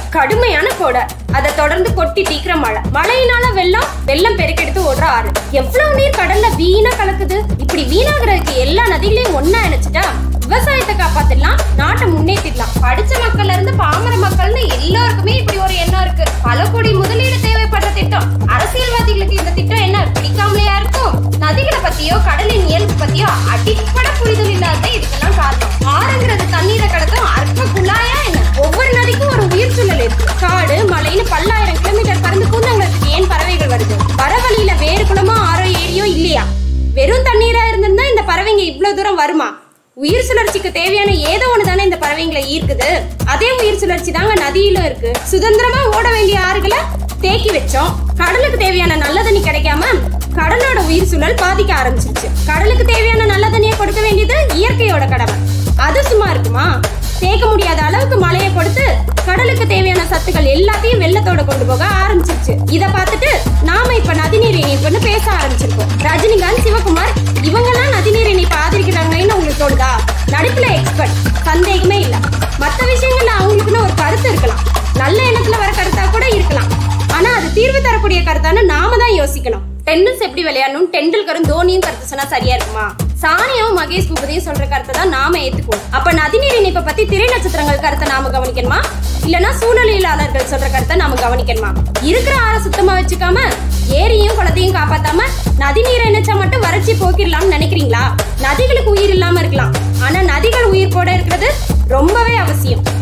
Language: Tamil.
கடுமையான கோடை, அதை தொடர்ந்து கொட்டி தீக்கிற மழை, மழையினால வெள்ளம் பெருக்கெடுத்து ஓடுற ஆறு. எவ்வளவு நீர் கடல்ல வீணா கலக்குது. இப்படி வீணாகிறதுக்கு எல்லா நதிகளையும் ஒன்னா இணைச்சிட்டா விவசாயத்தை காப்பாத்திடலாம், நாட்டை முன்னேற்றிடலாம். படிச்ச மக்கள்ல இருந்து பாமர மக்கள்னு எல்லாருக்குமே இப்படி ஒரு எண்ணம் இருக்கு. பல கோடி முதலீடு தேவைப்படுற திட்டம். அரசியல்வாதிகளுக்கு இந்த திட்டம் என்ன பிடிக்காமலையா இருக்கும்? நதிகளை பத்தியோ கடலின் இயல்பு பத்தியோ அடிப்படை புரிதல் இல்லாத இதுக்கெல்லாம் காரணம். ஆறுங்கிறது தண்ணீரை கடத்தும் அற்ப குழாயா என்ன? ஒவ்வொரு நதிக்கும் ஒரு உயிர் சூழல் இருக்கு. காடு மலைன்னு பல்லாயிரம் கிலோமீட்டர் பறந்து கூந்தங்களுக்கு ஏன் பறவைகள் வருது? வரவழியில வேறு குளமோ ஆறோ ஏரியோ இல்லையா? வெறும் தண்ணீரா இருந்திருந்தா இந்த பறவைங்க இவ்வளவு தூரம் வருமா? உயிர் சுழற்சிக்கு தேவையான ஏதோ ஒண்ணுதானே இந்த பறவைங்களை ஈர்க்குது. அதே உயிர் சுழற்சி தாங்க நதியிலும் இருக்கு. சுதந்திரமா ஓட வேண்டிய ஆறுகளை தேக்கி வச்சோம். கடலுக்கு தேவையான நல்ல தண்ணி கிடைக்காம கடலோட உயிர் சூழல் பாதிக்க ஆரம்பிச்சிருச்சு. கடலுக்கு தேவையான நல்ல தண்ணியை கொடுக்க வேண்டியது இயற்கையோட கடமை. அது சும்மா இருக்குமா? தேக்க முடியாத அளவுக்கு மழையை கொடுத்து கடலுக்கு தேவையான சத்துக்கள் எல்லாத்தையும் வெள்ளத்தோட கொண்டு போக ஆரம்பிச்சிருச்சு. இத பார்த்துட்டு நாம இப்ப நதிநீர் இணைப்புன்னு பேச ஆரம்பிச்சிருக்கோம். ரஜினிகாந்த், சிவகுமார் இவங்கெல்லாம் நதிநீர் இணைப்பு ஆதரிக்கிறாங்கன்னு உங்களுக்கு தோணுதா? நடிப்புல எக்ஸ்பர்ட், சந்தேகமே இல்ல. மற்ற விஷயங்கள்ல அவங்களுக்குன்னு ஒரு கருத்து இருக்கலாம், நல்ல எண்ணத்துல வர கருத்தா கூட இருக்கலாம். ஆனா அது தீர்வு தரக்கூடிய கருத்தான்னு நாம தான் யோசிக்கணும். டென்னிஸ் எப்படி விளையாடணும் டெண்டுல்கரும் தோனியும் கருத்து சொன்னா சரியா இருக்குமா? சானியாவும் மகேஷ் பூபதியும் சொல்ற கருத்தை தான் நாம ஏத்துக்குவோம். அப்ப நதிநீர் இணைப்பை பத்தி திரை நட்சத்திரங்கள் கருத்தை நாம கவனிக்கணுமா, இல்லனா சூழலியலாளர்கள் சொல்ற கருத்தை நாம கவனிக்கணுமா? இருக்கிற ஆற சுத்தமா வச்சுக்காம ஏரியும் குளத்தையும் காப்பாத்தாம நதிநீரை இணைச்சா மட்டும் வறட்சி போக்கிடலாம்னு நினைக்கிறீங்களா? நதிகளுக்கு உயிர் இல்லாம இருக்கலாம், ஆனா நதிகள் உயிர் போட இருக்கிறது ரொம்பவே அவசியம்.